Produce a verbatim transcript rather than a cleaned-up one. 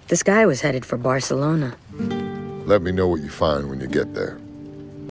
This guy was headed for Barcelona. Let me know what you find when you get there.